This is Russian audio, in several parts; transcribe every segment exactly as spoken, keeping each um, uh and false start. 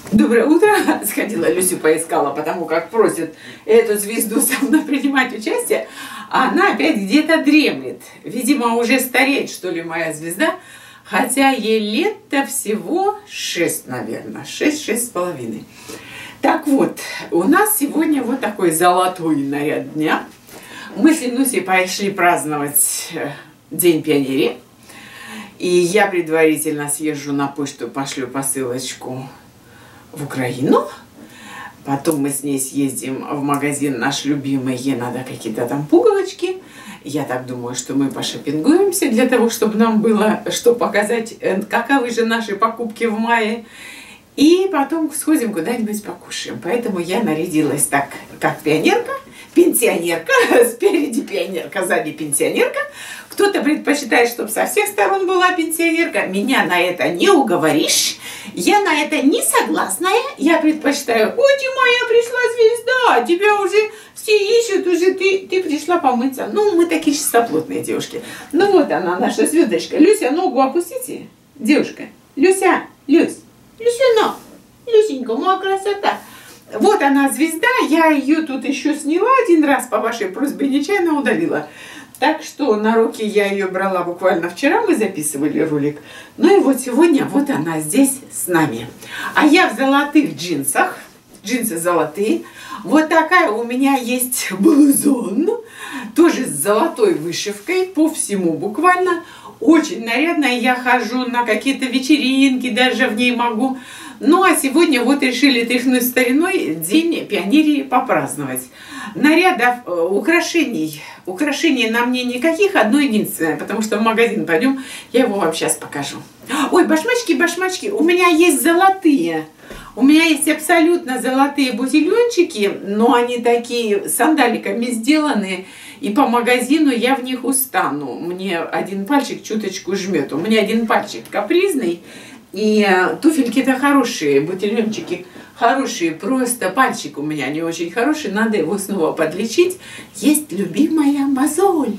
Доброе утро! Сходила, Люсю поискала, потому как просит эту звезду со мной принимать участие. А она опять где-то дремлет. Видимо, уже стареет, что ли, моя звезда. Хотя ей лет-то всего шесть, наверное. Шесть-шесть с половиной. Так вот, у нас сегодня вот такой золотой наряд дня. Мы с Ленусей пошли праздновать День пионерии. И я предварительно съезжу на почту, пошлю посылочку в Украину. Потом мы с ней съездим в магазин наш любимый. Ей надо какие-то там пуговочки. Я так думаю, что мы пошопингуемся для того, чтобы нам было что показать, каковы же наши покупки в мае. И потом сходим куда-нибудь покушаем. Поэтому я нарядилась так, как пионерка, пенсионерка. Спереди пионерка, сзади пенсионерка. Кто-то предпочитает, чтобы со всех сторон была пенсионерка. Меня на это не уговоришь. Я на это не согласная. Я предпочитаю: ой, ты моя пришла звезда, тебя уже все ищут, уже ты, ты пришла помыться. Ну, мы такие чистоплотные девушки. Ну, вот она, наша звездочка. Люся, ногу опустите. Девушка. Люся, Люсь. Люсина, Люсенька, моя красота. Вот она, звезда. Я ее тут еще сняла один раз по вашей просьбе, нечаянно удалила. Так что на руки я ее брала буквально вчера, мы записывали ролик. Ну и вот сегодня вот она здесь с нами. А я в золотых джинсах. Джинсы золотые. Вот такая у меня есть блузон. Тоже с золотой вышивкой по всему буквально. Очень нарядная. Я хожу на какие-то вечеринки, даже в ней могу. Ну а сегодня вот решили тряхнуть стариной, День пионерии попраздновать. Нарядов, украшений, украшений на мне никаких, одно единственное, потому что в магазин пойдем, я его вам сейчас покажу. Ой, башмачки, башмачки, у меня есть золотые. У меня есть абсолютно золотые бутильончики, но они такие сандаликами сделанные. И по магазину я в них устану. Мне один пальчик чуточку жмет. У меня один пальчик капризный. И туфельки-то хорошие, бутильончики хорошие. Просто пальчик у меня не очень хороший. Надо его снова подлечить. Есть любимая мозоль.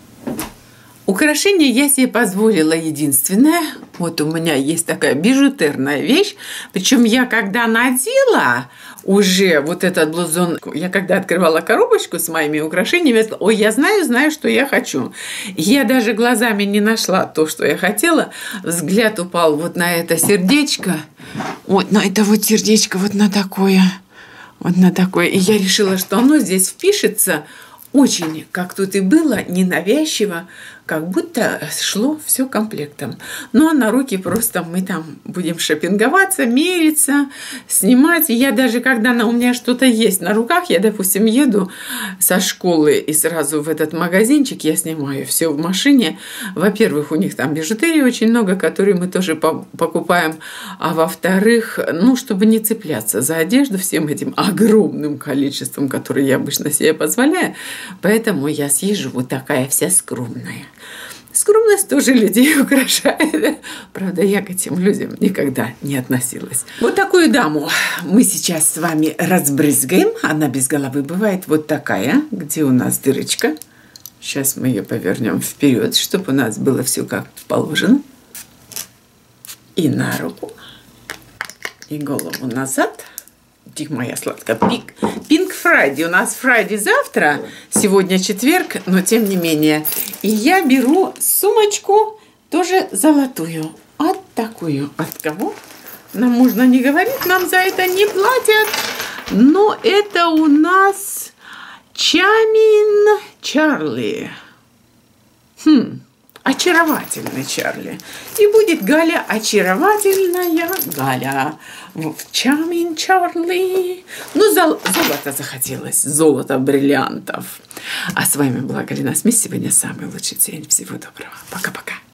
Украшение я себе позволила единственное. Вот у меня есть такая бижутерная вещь. Причем я когда надела уже вот этот блузон, я когда открывала коробочку с моими украшениями, я сказала: ой, я знаю, знаю, что я хочу. Я даже глазами не нашла то, что я хотела. Взгляд упал вот на это сердечко. Вот на это вот сердечко, вот на такое. Вот на такое. И я решила, что оно здесь впишется очень, как тут и было, ненавязчиво, как будто шло все комплектом. Ну, а на руки просто мы там будем шопинговаться, мериться, снимать. И я даже, когда на, у меня что-то есть на руках, я, допустим, еду со школы и сразу в этот магазинчик, я снимаю все в машине. Во-первых, у них там бижутерии очень много, которые мы тоже по покупаем. А во-вторых, ну, чтобы не цепляться за одежду всем этим огромным количеством, которое я обычно себе позволяю. Поэтому я съезжу вот такая вся скромная. Скромность тоже людей украшает. Правда, я к этим людям никогда не относилась. Вот такую даму мы сейчас с вами разбрызгаем. Она без головы бывает вот такая, где у нас дырочка. Сейчас мы ее повернем вперед, чтобы у нас было все как положено. И на руку, и голову назад. Тихо, моя сладкая. Пик. Пинк Фрайди. У нас Фрайди завтра. Сегодня четверг, но тем не менее. И я беру сумочку, тоже золотую. Вот такую. От кого? Нам можно не говорить, нам за это не платят. Но это у нас Чамин Чарли. Хм. Очаровательный Чарли. И будет Галя очаровательная Галя. В Чамин Чарли. Ну, зол золото захотелось. Золото бриллиантов. А с вами была Галина Смесь. Сегодня самый лучший день. Всего доброго. Пока-пока.